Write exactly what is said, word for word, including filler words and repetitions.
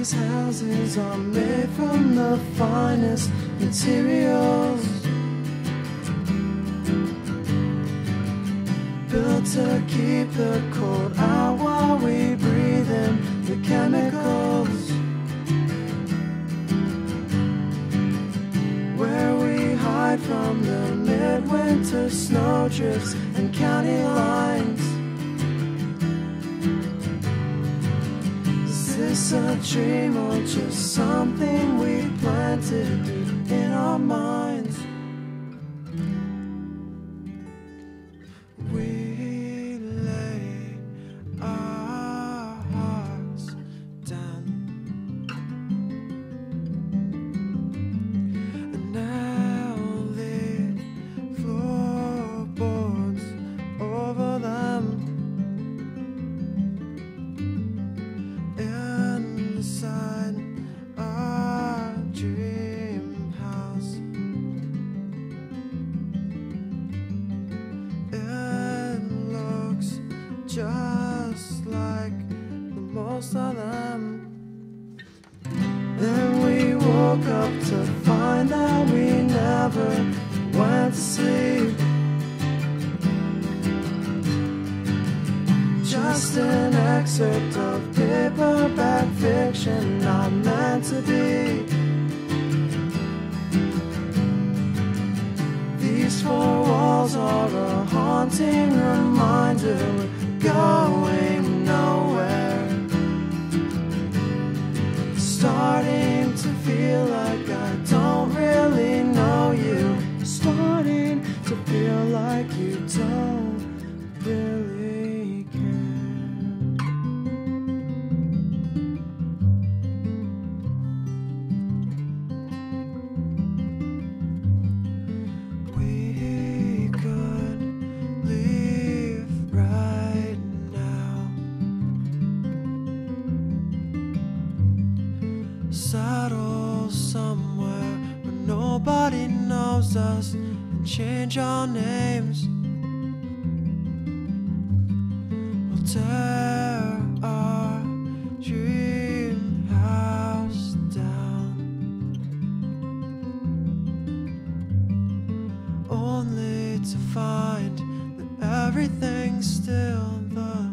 These houses are made from the finest materials, built to keep the cold out while we breathe in the chemicals. Where we hide from the midwinter snowdrifts and county lines. Is this a dream or just something we planted deep in our minds? We lay our hearts down, and now the floorboards over them. Inside our dream house, it looks just like the most of them. Then we woke up to find that we never went to sleep. Just an excerpt of paperback fiction not meant to be. These four walls are a haunting reminder we're going nowhere. Starting to feel like I don't really know you. Starting to feel like you don't really care. We could leave right now, settle somewhere where nobody knows us, and change our names. We'll tear our dream house down, only to find that everything's still the